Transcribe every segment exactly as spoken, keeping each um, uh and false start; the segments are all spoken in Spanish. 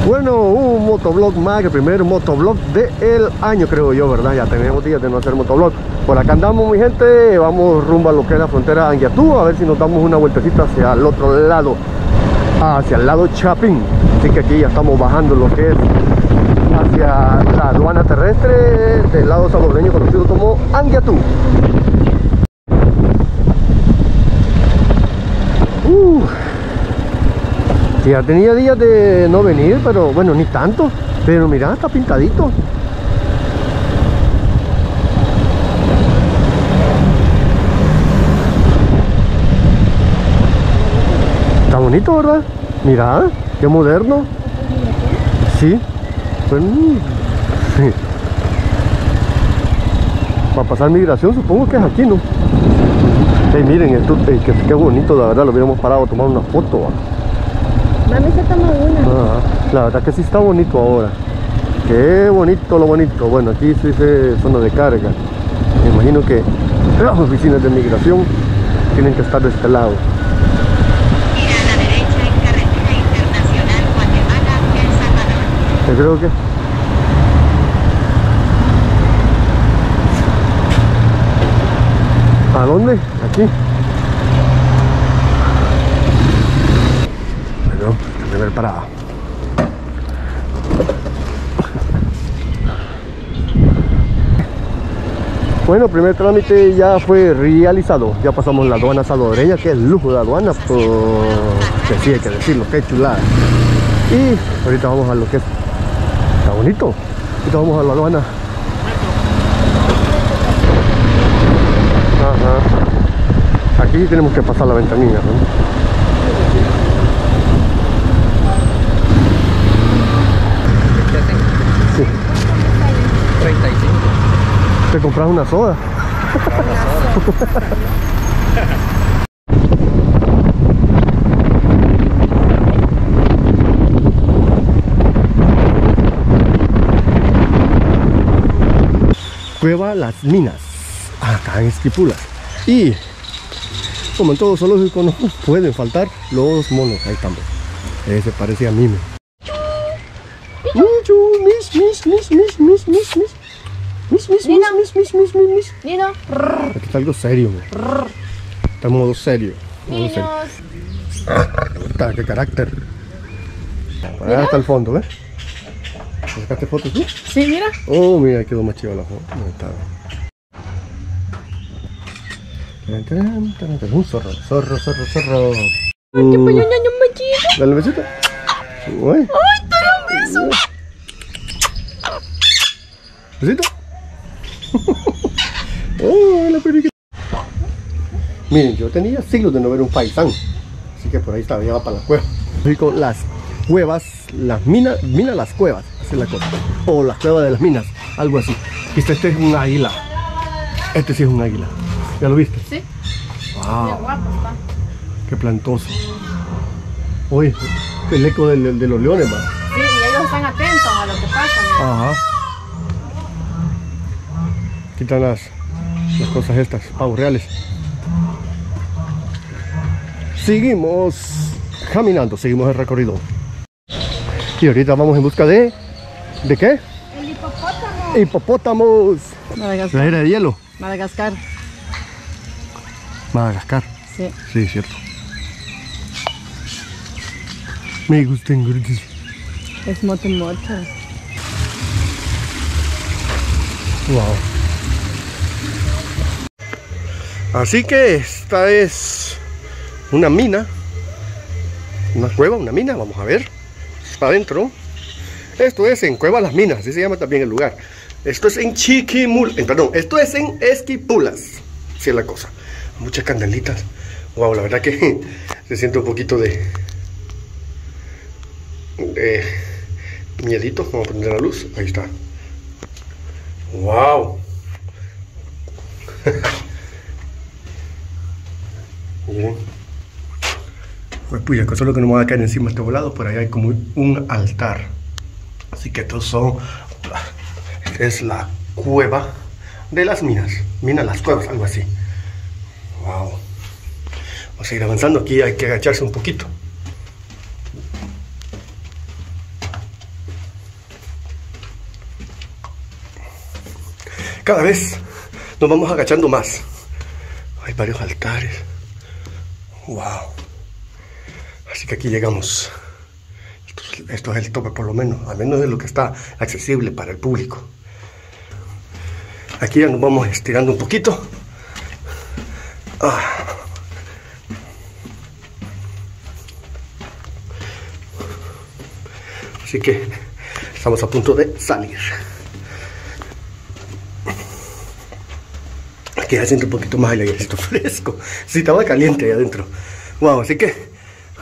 Bueno, un motovlog más, el primer motovlog del año, creo yo, ¿verdad? Ya tenemos días de no hacer motovlog. Por acá andamos, mi gente, vamos rumbo a lo que es la frontera de Anguiatú, a ver si nos damos una vueltecita hacia el otro lado, hacia el lado Chapín. Así que aquí ya estamos bajando lo que es hacia la aduana terrestre del lado salvadoreño conocido como Anguiatú. Uh. Ya tenía días de no venir, pero bueno, ni tanto. Pero mira, está pintadito. Está bonito, ¿verdad? Mira, qué moderno. Sí. Pues, sí. Para pasar migración supongo que es aquí, ¿no? Hey, miren, esto, hey, qué, qué bonito, la verdad, lo hubiéramos parado a tomar una foto, ¿va? Mami se toma una. Ah, la verdad que sí está bonito ahora. Qué bonito lo bonito. Bueno, aquí se dice zona de carga. Me imagino que las oficinas de migración tienen que estar de este lado. Gira a la derecha en carretera internacional Guatemala-El Salvador. Yo creo que... ¿A dónde? Aquí. Bueno, primer parada. Bueno, primer trámite ya fue realizado. Ya pasamos la aduana salvadoreña, que es el lujo de aduana, pues que sí hay que decirlo, qué chulada. Y ahorita vamos a lo que es... Está bonito. Ahorita vamos a la aduana. Ajá. Aquí tenemos que pasar la ventanilla, ¿no? Sí. treinta y cinco. ¿Te compras una soda? Una soda. Cueva Las Minas, acá en Esquipulas. Y como en todo zoológico no pueden faltar los monos. Ahí estamos. Ese parece a mime. Mis, mis, mis, mis, mis, mis, mis. Mis, mis, mis, mis, mis, mis, mis, mis. Nino. Aquí está algo serio, man. Está en modo serio. Modo serio. Está, qué carácter. Allá está el fondo, ¿ves? ¿Sacaste fotos tú? Sí, mira. Oh, mira, quedó más chido la foto. Un zorro, zorro, zorro, zorro. Ay, qué pañoñaño machito. Dale un besito. Uy. Ay, te un beso. ¿Besito? Oh, la periquita. Miren, yo tenía siglos de no ver un paisán. Así que por ahí estaba, ya va para la cueva. Rico, las cuevas, las minas, minas las cuevas, así es la cosa. O las cuevas de las minas, algo así. Este, este es un águila. Este sí es un águila. ¿Ya lo viste? Sí. Wow. Qué guapo está. Qué plantoso. Oye, el eco de, de los leones, man. Sí, y ellos están atentos a lo que pasa. Mira. Ajá. Aquí están las, las cosas estas, pavos reales. Seguimos caminando, seguimos el recorrido. Y ahorita vamos en busca de... ¿De qué? El hipopótamo. Hipopótamos. Madagascar. La era de hielo. Madagascar. Madagascar. Sí. Sí, cierto. Me gustan gordos. Es moto moto. Wow. Así que esta es una mina, una cueva, una mina, vamos a ver, está adentro. Esto es en Cueva Las Minas, así se llama también el lugar. Esto es en Chiquimul, eh, perdón, esto es en Esquipulas, así es la cosa. Muchas candelitas. Wow, la verdad que se siente un poquito de, de miedito. Vamos a prender la luz, ahí está. Wow. Miren. Pues puya, con solo que no me va a caer encima este volado, por ahí hay como un altar. Así que estos son... Es la cueva de las minas. Minas las cuevas, algo así. Wow. Vamos a seguir avanzando. Aquí hay que agacharse un poquito. cada vez nos vamos agachando más. Hay varios altares. Wow. Así que aquí llegamos. Esto, esto es el tope, por lo menos, al menos de lo que está accesible para el público. Aquí ya nos vamos estirando un poquito. Ah. Así que estamos a punto de salir. Aquí ya siento un poquito más el airecito fresco. Sí, estaba caliente ahí adentro. Wow, así que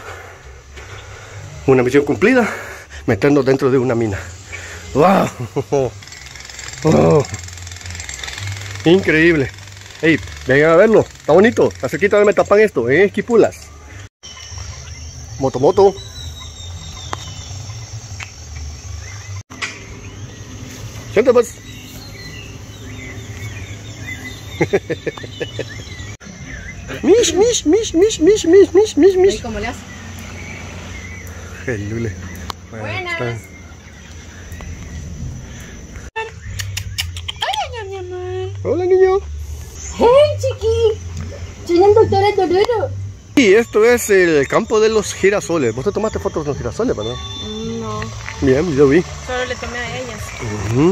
una misión cumplida, meternos dentro de una mina. Wow. Oh. Increíble. Hey, vengan a verlo. Está bonito. Está cerquita de Metapan esto, en Esquipulas. Moto, moto. Siente pues. Mish, mish, mish, mish, mish, mish, mish, mish, mish. ¿Cómo le hace? Qué lule. Bueno, Buenas. está. Hola, mi amor. Hola, niño. ¡Hey, chiqui! Soy el doctor Dororo. Y esto es el campo de los girasoles. Vos te tomaste fotos de los girasoles, ¿verdad? No, Bien, yo vi. solo le tomé a ellas. Uh-huh.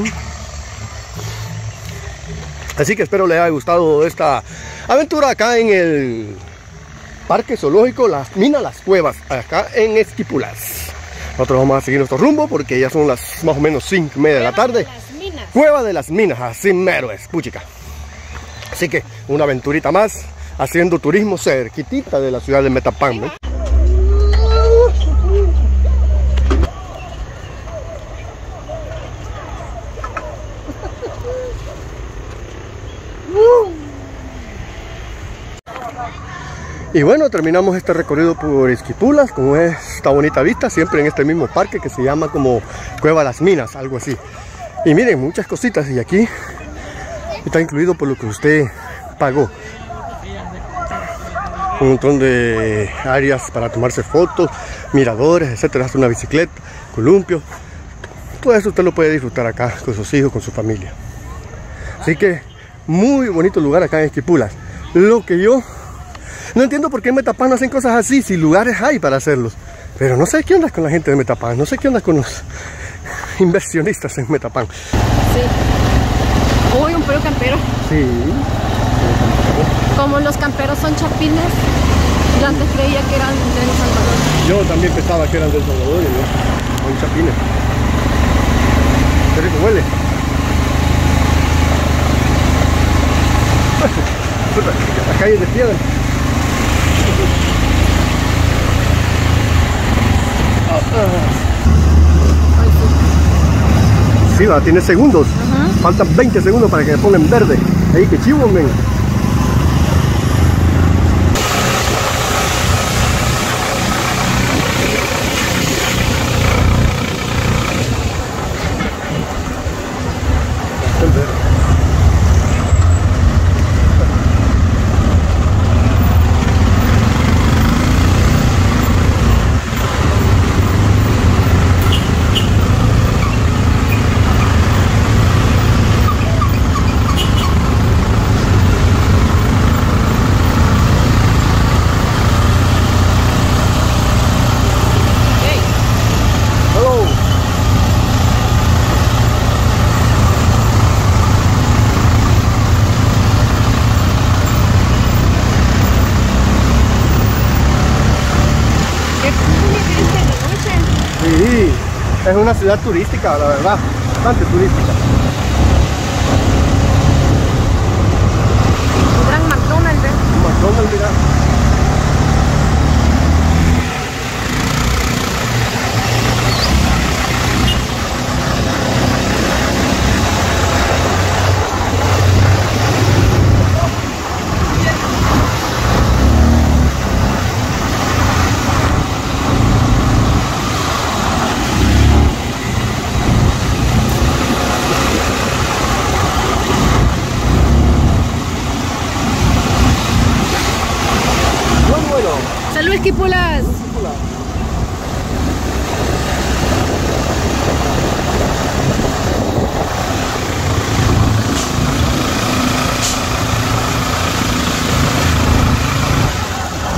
Así que espero les haya gustado esta aventura acá en el Parque Zoológico Las Minas Las Cuevas, acá en Esquipulas. Nosotros vamos a seguir nuestro rumbo porque ya son las más o menos cinco y media de la tarde. Las minas. Cueva de las Minas, así mero es, puchica. Así que una aventurita más haciendo turismo cerquitita de la ciudad de Metapan, ¿no? Y bueno, terminamos este recorrido por Esquipulas con esta bonita vista, siempre en este mismo parque que se llama como Cueva Las Minas, algo así. Y miren, muchas cositas, y aquí está incluido por lo que usted pagó. Un montón de áreas para tomarse fotos, miradores, etcétera, hasta una bicicleta, columpio. Todo eso usted lo puede disfrutar acá con sus hijos, con su familia. Así que muy bonito lugar acá en Esquipulas. Lo que yo no entiendo por qué en Metapan no hacen cosas así, si lugares hay para hacerlos. Pero no sé qué onda con la gente de Metapan, no sé qué onda con los inversionistas en Metapan. Sí. Uy, un perro campero. Sí. Como los camperos son chapines, yo antes creía que eran de El Salvador. Yo también pensaba que eran del Salvador, ¿no? Son chapines. Qué rico huele. La calle de piedra. Sí, va, tiene segundos. Ajá. Faltan veinte segundos para que me pongan verde. Ahí que chivo, men. Sí, es una ciudad turística, la verdad, bastante turística. Un gran McDonald's, ¿eh? Un McDonald's, mira.